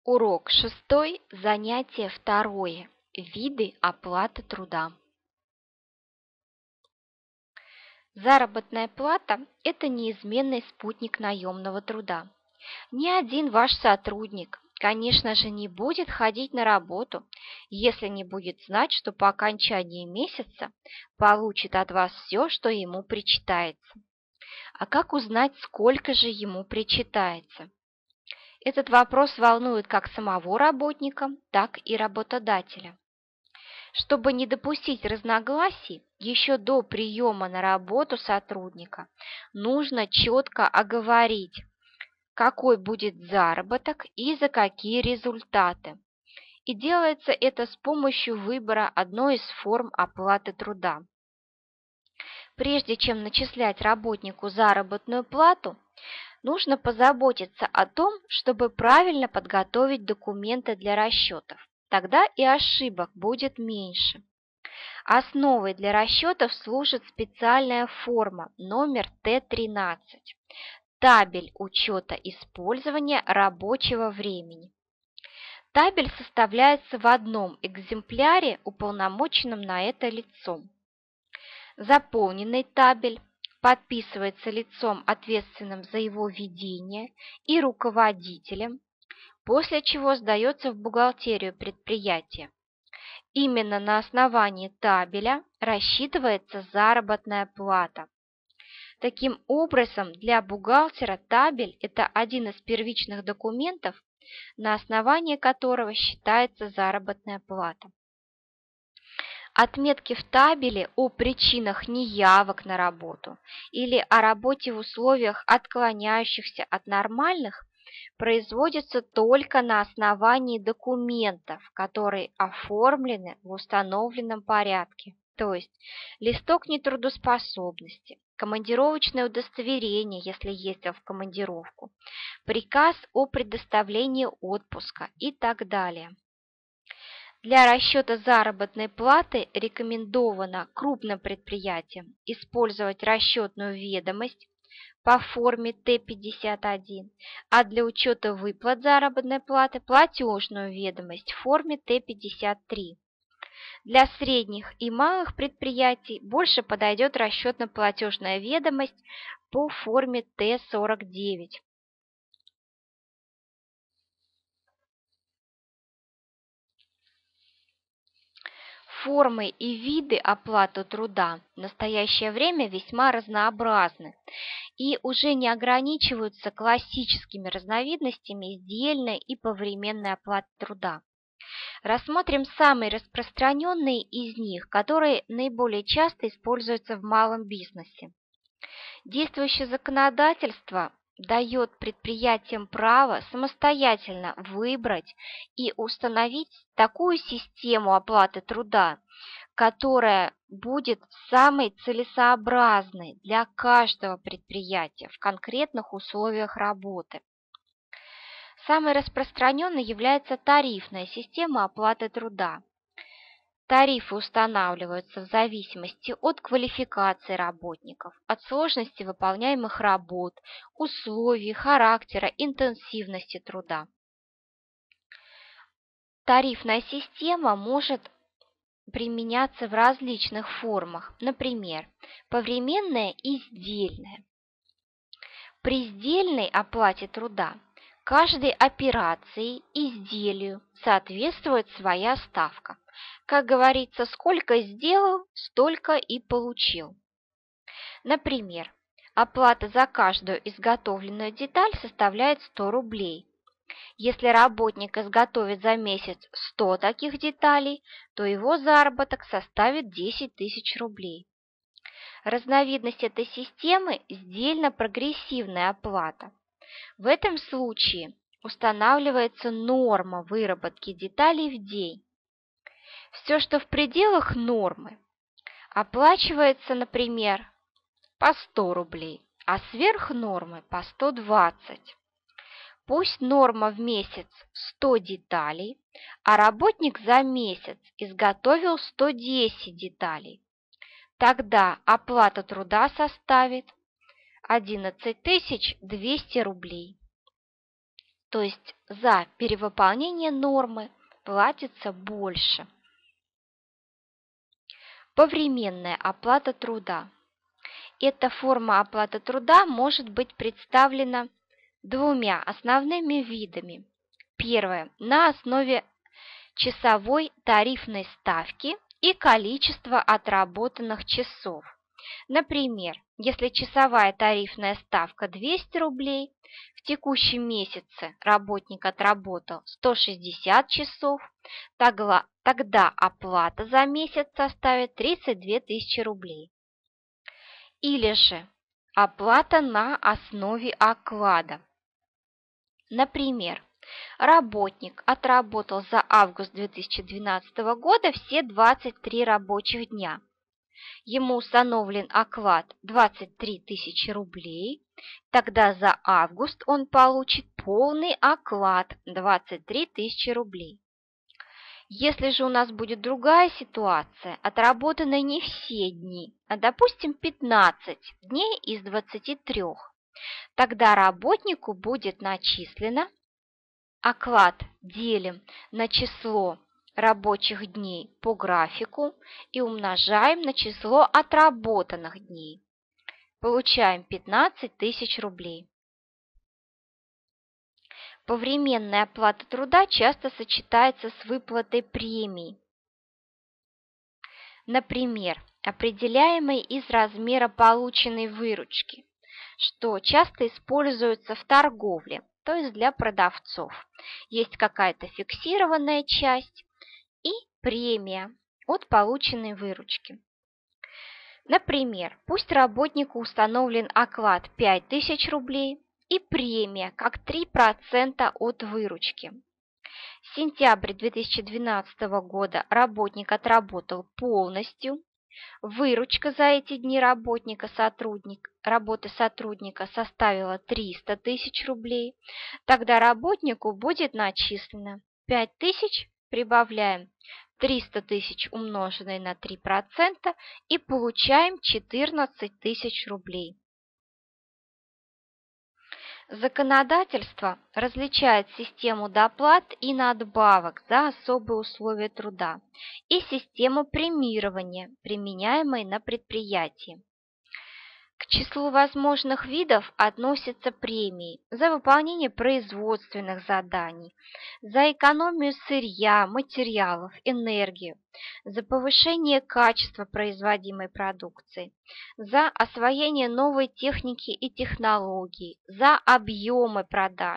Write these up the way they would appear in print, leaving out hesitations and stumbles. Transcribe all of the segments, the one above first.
Урок 6, занятие 2. Виды оплаты труда. Заработная плата– это неизменный спутник наемного труда. Ни один ваш сотрудник, конечно же, не будет ходить на работу, если не будет знать, что по окончании месяца получит от вас все, что ему причитается. А как узнать, сколько же ему причитается? Этот вопрос волнует как самого работника, так и работодателя. Чтобы не допустить разногласий, еще до приема на работу сотрудника нужно четко оговорить, какой будет заработок и за какие результаты. И делается это с помощью выбора одной из форм оплаты труда. Прежде чем начислять работнику заработную плату, нужно позаботиться о том, чтобы правильно подготовить документы для расчетов. Тогда и ошибок будет меньше. Основой для расчетов служит специальная форма номер Т13 – табель учета использования рабочего времени. Табель составляется в одном экземпляре уполномоченным на это лицом. Заполненный табель подписывается лицом, ответственным за его ведение, и руководителем, после чего сдается в бухгалтерию предприятия. Именно на основании табеля рассчитывается заработная плата. Таким образом, для бухгалтера табель – это один из первичных документов, на основании которого считается заработная плата. Отметки в табеле о причинах неявок на работу или о работе в условиях, отклоняющихся от нормальных, производятся только на основании документов, которые оформлены в установленном порядке, то есть листок нетрудоспособности, командировочное удостоверение, если ездил в командировку, приказ о предоставлении отпуска и так далее. Для расчета заработной платы рекомендовано крупным предприятиям использовать расчетную ведомость по форме Т-51, а для учета выплат заработной платы платежную ведомость в форме Т-53. Для средних и малых предприятий больше подойдет расчетно-платежная ведомость по форме Т-49. Формы и виды оплаты труда в настоящее время весьма разнообразны и уже не ограничиваются классическими разновидностями издельной и повременной оплаты труда. Рассмотрим самые распространенные из них, которые наиболее часто используются в малом бизнесе. Действующее законодательство дает предприятиям право самостоятельно выбрать и установить такую систему оплаты труда, которая будет самой целесообразной для каждого предприятия в конкретных условиях работы. Самой распространенной является тарифная система оплаты труда. Тарифы устанавливаются в зависимости от квалификации работников, от сложности выполняемых работ, условий, характера, интенсивности труда. Тарифная система может применяться в различных формах, например, повременная и сдельная. При сдельной оплате труда каждой операции, изделию соответствует своя ставка. Как говорится, сколько сделал, столько и получил. Например, оплата за каждую изготовленную деталь составляет 100 рублей. Если работник изготовит за месяц 100 таких деталей, то его заработок составит 10 тысяч рублей. Разновидность этой системы – сдельно-прогрессивная оплата. В этом случае устанавливается норма выработки деталей в день. Все, что в пределах нормы, оплачивается, например, по 100 рублей, а сверх нормы по 120. Пусть норма в месяц 100 деталей, а работник за месяц изготовил 110 деталей. Тогда оплата труда составит 11 200 рублей. То есть за перевыполнение нормы платится больше. Повременная оплата труда. Эта форма оплаты труда может быть представлена двумя основными видами. Первое – на основе часовой тарифной ставки и количества отработанных часов. Например, если часовая тарифная ставка 200 рублей, в текущем месяце работник отработал 160 часов, тогда оплата за месяц составит 32 тысячи рублей. Или же оплата на основе оклада. Например, работник отработал за август 2012 года все 23 рабочих дня. Ему установлен оклад 23 тысячи рублей, тогда за август он получит полный оклад 23 тысячи рублей. Если же у нас будет другая ситуация, отработаны не все дни, а, допустим, 15 дней из 23, тогда работнику будет начислено, оклад делим на число рабочих дней по графику и умножаем на число отработанных дней. Получаем 15 тысяч рублей. Повременная оплата труда часто сочетается с выплатой премий. Например, определяемой из размера полученной выручки, что часто используется в торговле, то есть для продавцов. Есть какая-то фиксированная часть и премия от полученной выручки. Например, пусть работнику установлен оклад 5000 рублей и премия как 3% от выручки. Сентябрь 2012 года работник отработал полностью. Выручка за эти дни работы сотрудника составила 300 тысяч рублей. Тогда работнику будет начислено 5000, прибавляем 300 тысяч, умноженное на 3%, и получаем 14 тысяч рублей. Законодательство различает систему доплат и надбавок за особые условия труда и систему премирования, применяемой на предприятии. К числу возможных видов относятся премии за выполнение производственных заданий, за экономию сырья, материалов, энергию, за повышение качества производимой продукции, за освоение новой техники и технологий, за объемы продаж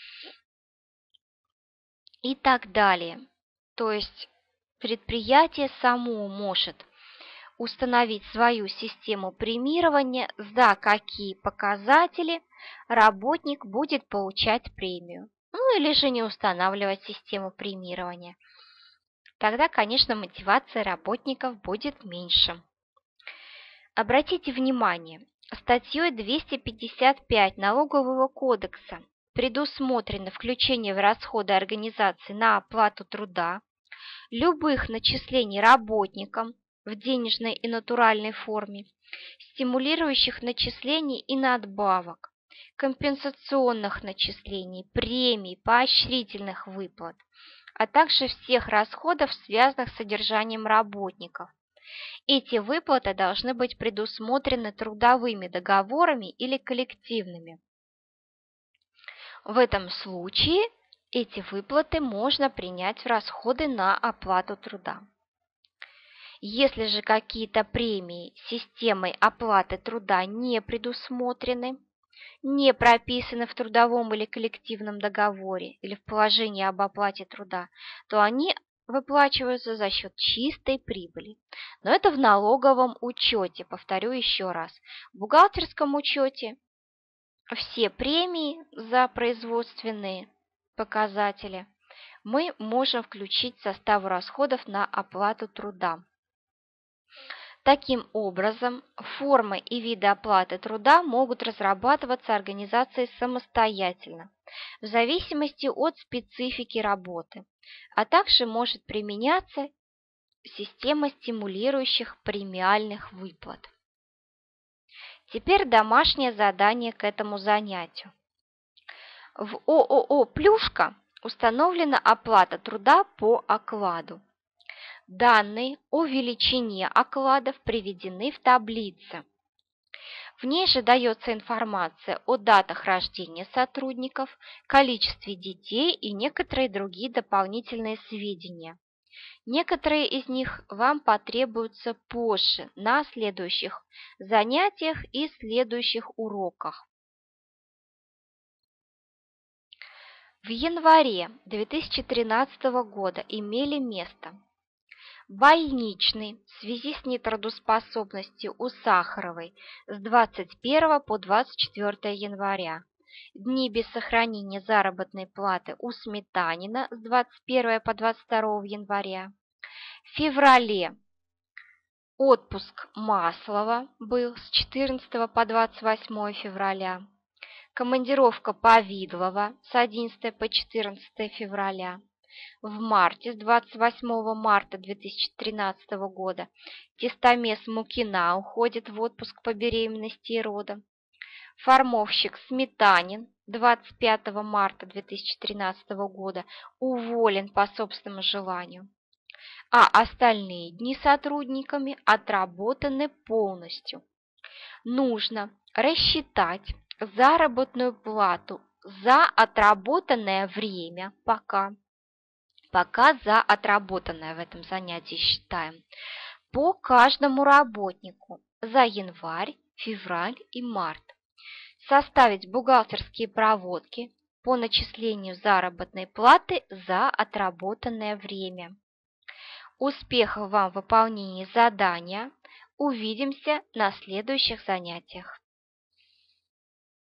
и так далее. То есть предприятие само может установить свою систему премирования, за какие показатели работник будет получать премию. Ну или же не устанавливать систему премирования. Тогда, конечно, мотивация работников будет меньше. Обратите внимание, статьей 255 Налогового кодекса предусмотрено включение в расходы организации на оплату труда любых начислений работникам в денежной и натуральной форме, стимулирующих начислений и надбавок, компенсационных начислений, премий, поощрительных выплат, а также всех расходов, связанных с содержанием работников. Эти выплаты должны быть предусмотрены трудовыми договорами или коллективными. В этом случае эти выплаты можно принять в расходы на оплату труда. Если же какие-то премии системой оплаты труда не предусмотрены, не прописаны в трудовом или коллективном договоре или в положении об оплате труда, то они выплачиваются за счет чистой прибыли. Но это в налоговом учете, повторю еще раз. В бухгалтерском учете все премии за производственные показатели мы можем включить в состав расходов на оплату труда. Таким образом, формы и виды оплаты труда могут разрабатываться организацией самостоятельно, в зависимости от специфики работы, а также может применяться система стимулирующих премиальных выплат. Теперь домашнее задание к этому занятию. В ООО «Плюшка» установлена оплата труда по окладу. Данные о величине окладов приведены в таблице. В ней же дается информация о датах рождения сотрудников, количестве детей и некоторые другие дополнительные сведения. Некоторые из них вам потребуются позже на следующих занятиях и следующих уроках. В январе 2013 года имели место больничный в связи с нетрудоспособностью у Сахаровой с 21 по 24 января, дни без сохранения заработной платы у Сметанина с 21 по 22 января. В феврале отпуск Маслова был с 14 по 28 февраля. Командировка Повидлова с 11 по 14 февраля. В марте, с 28 марта 2013 года, Тестомес Мукина уходит в отпуск по беременности и родам. Формовщик Сметанин 25 марта 2013 года уволен по собственному желанию, а остальные дни сотрудниками отработаны полностью. Нужно рассчитать заработную плату за отработанное время пока за отработанное в этом занятии считаем, по каждому работнику за январь, февраль и март. Составить бухгалтерские проводки по начислению заработной платы за отработанное время. Успехов вам в выполнении задания! Увидимся на следующих занятиях.